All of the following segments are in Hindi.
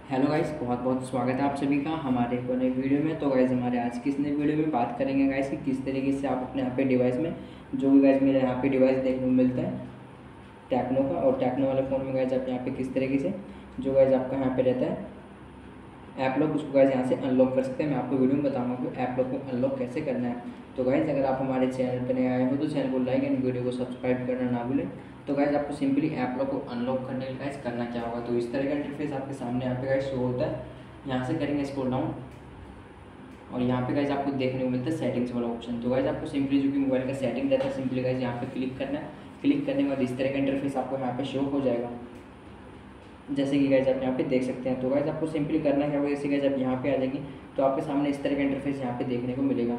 हेलो गाइस, बहुत बहुत स्वागत है आप सभी का हमारे एक नए वीडियो में। तो गाइस हमारे आज की इस नई वीडियो में बात करेंगे गाइस कि किस तरीके से आप अपने यहाँ पे डिवाइस में जो भी गाइस मेरे यहाँ पे डिवाइस देखने को मिलता है टेक्नो का, और टेक्नो वाले फ़ोन में गाइस आप यहाँ पे किस तरीके से जो गाइस आपका यहाँ पे रहता है ऐप लॉक, उसको गाइस यहाँ से अनलॉक कर सकते हैं। मैं आपको वीडियो में बताऊँगा कि ऐप लॉक को अनलॉक कैसे करना है। तो गाइस अगर आप हमारे चैनल पर नए आए हो तो चैनल को लाइक एंड वीडियो को सब्सक्राइब करना ना भूलें। तो गाइस आपको सिंपली ऐप लॉक को अनलॉक करने के लिए गाइस करना क्या होगा, तो इस तरह का इंटरफेस आपके सामने यहाँ पे गाइस शो होता है। यहाँ से करेंगे स्क्रॉल डाउन और यहाँ पे गाइस आपको देखने को मिलता है सेटिंग्स वाला ऑप्शन। तो गाइस आपको सिंपली जो कि मोबाइल का सेटिंग रहता है सिंपली गाइस यहाँ पे क्लिक करना है। क्लिक करने के बाद इस तरह का इंटरफेस आपको यहाँ पे शो हो जाएगा, जैसे कि गाइस आप यहाँ पे देख सकते हैं। तो गाइस आपको सिंपली करना क्या होगा, जैसे गाइस आप यहाँ पे आ जाएंगे तो आपके सामने इस तरह का इंटरफेस यहाँ पे देखने को मिलेगा।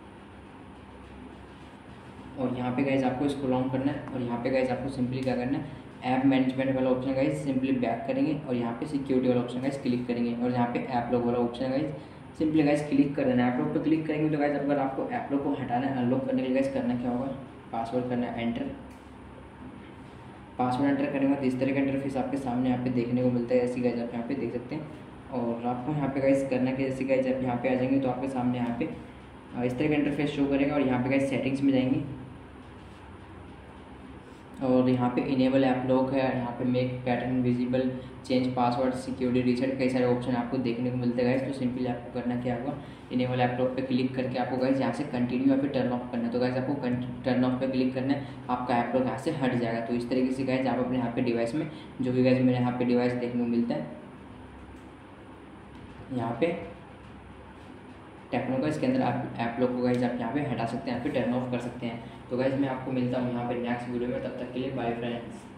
और यहाँ पे गाइस आपको स्क्रॉल डाउन करना है और यहाँ पे गाइस आपको सिंपली क्या करना है, ऐप मैनेजमेंट वाला ऑप्शन गाइस सिंपली बैक करेंगे और यहाँ पे सिक्योरिटी वाला ऑप्शन गाइस क्लिक करेंगे और यहाँ पे ऐप लॉक वाला option guys simply guys click कर देना है। ऐप लॉक पे क्लिक करेंगे तो गाइस अगर आपको ऐप लॉक को हटाना है, अनलॉक करने के लिए गाइस करना क्या होगा, पासवर्ड करना है एंटर। पासवर्ड एंटर करने के बाद इस तरह का इंटरफेस आपके सामने यहाँ पे देखने को मिलता है, ऐसी गाइस आप यहाँ पे देख सकते हैं। और आपको यहाँ पे गाइस करना कि जैसे गाइस आप यहाँ पे आ जाएंगे तो आपके सामने यहाँ पे इस तरह का इंटरफेस शो करेगा और यहाँ पे गाइस सेटिंग्स में जाएंगे और यहाँ पे इनेबल ऐप लॉक है, यहाँ पे make pattern visible, change password, security reset, कई सारे ऑप्शन आपको देखने को मिलते हैं गाइस। तो सिंपली आपको करना क्या होगा, इनेबल ऐप लॉक पे क्लिक करके आपको गाइस यहाँ से कंटिन्यू या फिर टर्न ऑफ करना है। तो गाइस आपको टर्न ऑफ पे क्लिक करना है, आपका ऐप लॉक यहाँ से हट जाएगा। तो इस तरीके से गाइस आप अपने यहाँ पे डिवाइस में जो भी गाइस मेरे यहाँ पे डिवाइस देखने को मिलता है यहाँ पे टेक्नो का, इसके अंदर आप ऐप लॉक को गाइस आप यहाँ पे हटा सकते हैं, यहाँ पे टर्न ऑफ कर सकते हैं। तो गाइस मैं आपको मिलता हूँ यहाँ पे नेक्स्ट वीडियो में, तब तक के लिए बाय फ्रेंड्स।